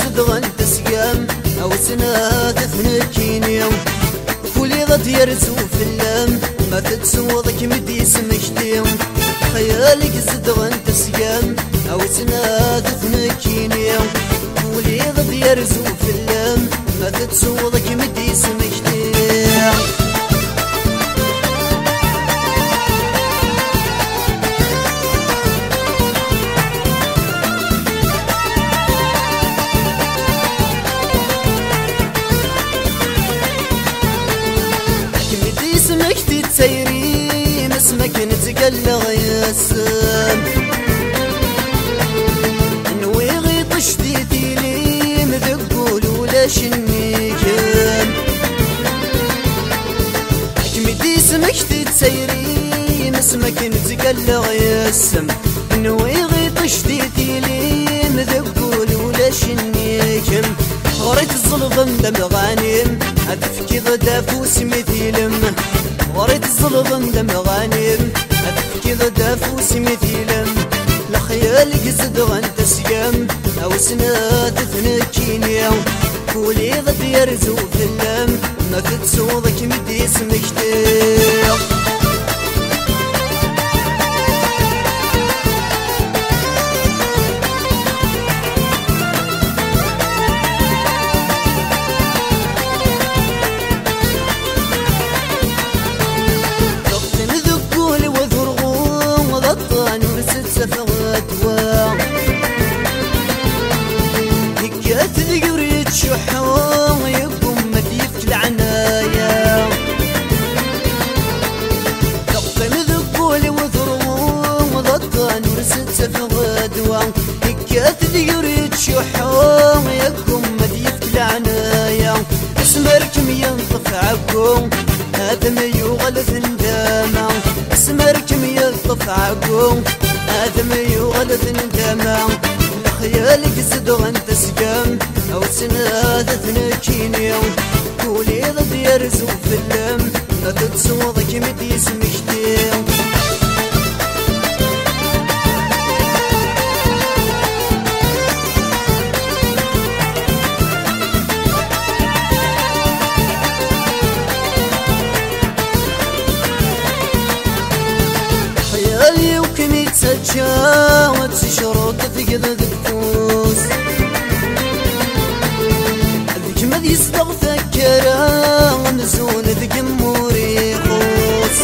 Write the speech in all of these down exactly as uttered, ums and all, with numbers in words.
زدغن تسقام أو سنة تثنكيني كولي ضد يرزو في اللام ما تتسوضك مدي سمشتي خيالك زدغن تسقام أو سنة تثنكيني كولي ضد يرزو في اللام ما تتسوضك مدي سمشتي اسمك تتسيري مسمك نتقلغ ياسم نوي غي طشتي لي مذقول ولا شنيكم اكمدي اسمك تتسيري مسمك نتقلغ ياسم نوي غي طشتي لي مذقول ولا شنيكم غريت الظلم دم غانم أدفكي ضد فوس مثيلم غريت الظلم دم غانم أدفكي ضد فوس مثيلم لخيالك زدغن تسقم أو سنة تثنكيني كولي ضد يرزو في اللم ما تتسوضك مدي اسمك تيق سفغتوا هكات ذيوريت شحو يقوم مديف العنايا تقم ذقول وذروم وضطان ورست سفغتوا هكات ذيوريت شحو يقوم مديف العنايا اسمركم ينطف عقوم هذا ما يغلث نداما اسمركم ينطف عقوم هذا ما يغلط ندما لخيالك زدغن تسقم أو سنة تثنكيني كولي ضد يرزو في اللم لا تتصوضك مدي اسمك خيالي وكميت سجاوت شروط تفقد ذكفوس ذيك ما يصدغ ذكرا مزون ذيك موريخوس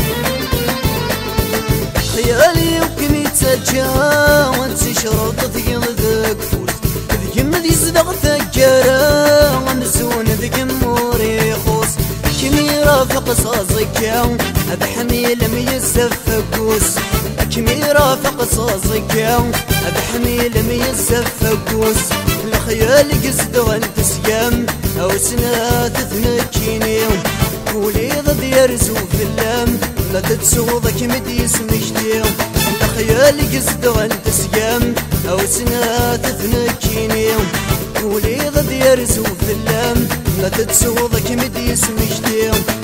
خيالي وكميت سجاوت شروط تفقد ذكفوس ذيك ما يصدغ ذكرا مزون ذيك موريخوس كمي رافق صازك هذا حميل ميزف فقوس كمي رافق صازك هذا حميل ميزف فقوس لخيالك زدغن تسقم أو سنة تثنكيني كولي ضد يرزو في اللام لا تتسوضك مدي اسمك لخيالك زدغن تسقم أو سنة تثنكيني كولي ضد يرزو في اللام لا تتسوضك مدي اسمك